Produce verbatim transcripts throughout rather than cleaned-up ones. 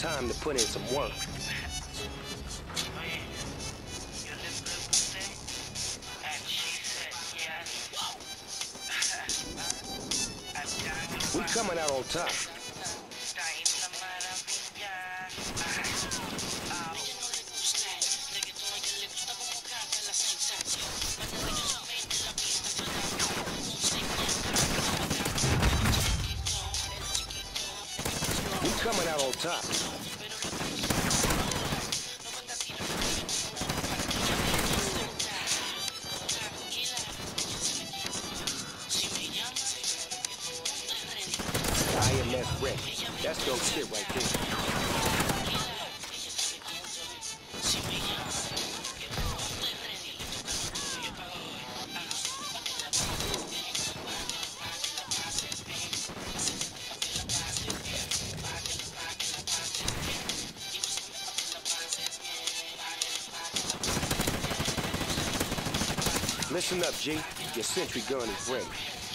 time to put in some work. We coming out on top. We coming out on top. I M S ready. That's dope shit right there. Listen up, G. Your sentry gun is ready.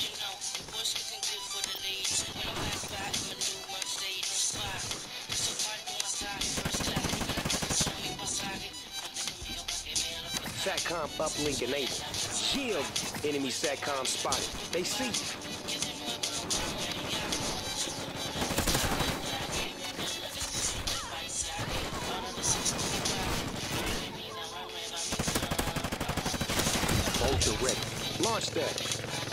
SATCOM uplink enabled. Shield. Enemy SATCOM spotted. They see you. Vulture ready. Launch that.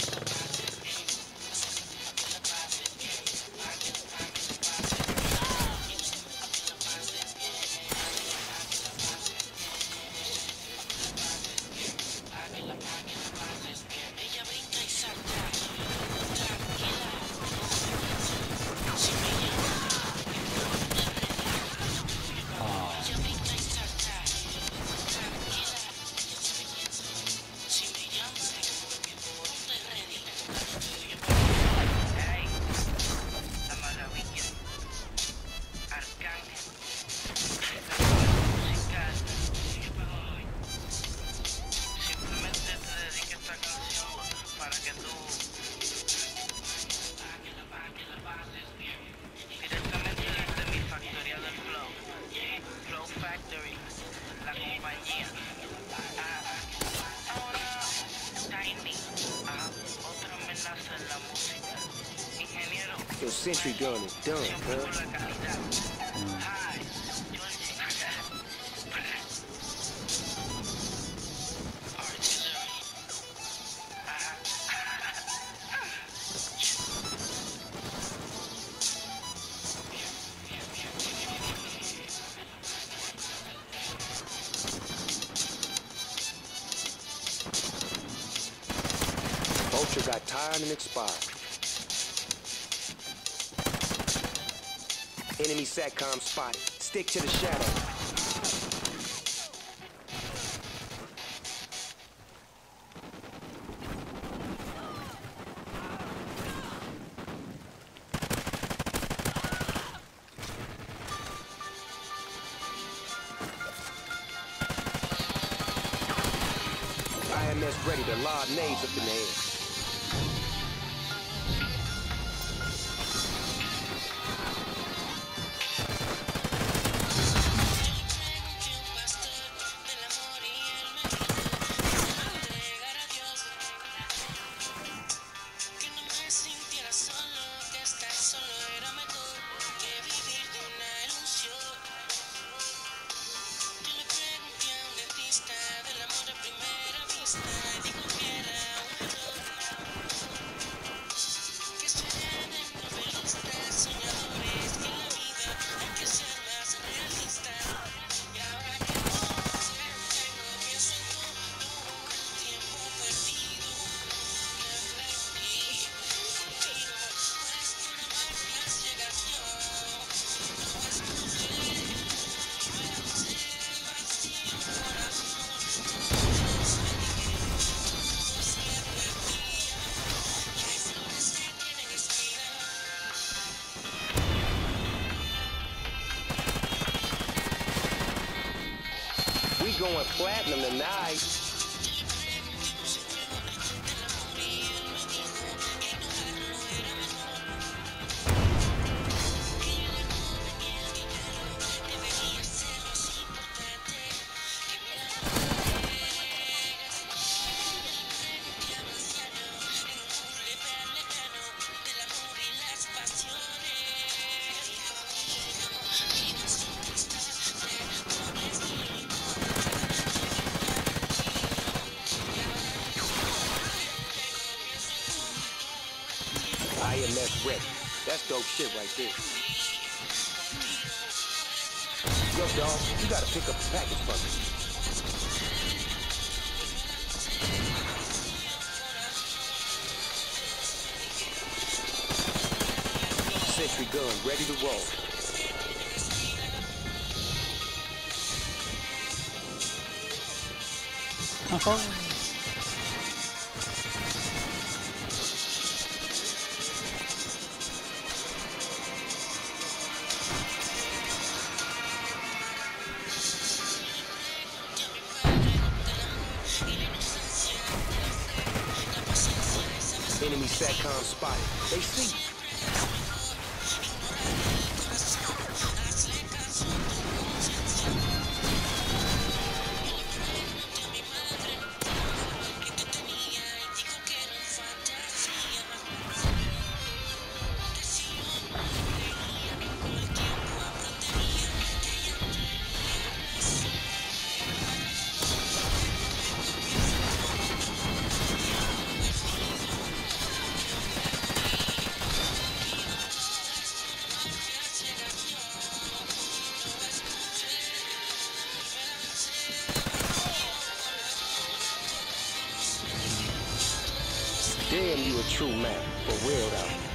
Your sentry gun is done, huh? Vulture got tired and expired. Enemy SATCOM spotted. Stick to the shadow. I M S ready to lob nades up in the air. We going platinum tonight. I M S ready. That's dope shit right there. Yo, dog, you gotta pick up a package from me. Sentry gun ready to roll. Oh. Enemy SATCOM spotted. They see you. Damn, you a true man. For real, though.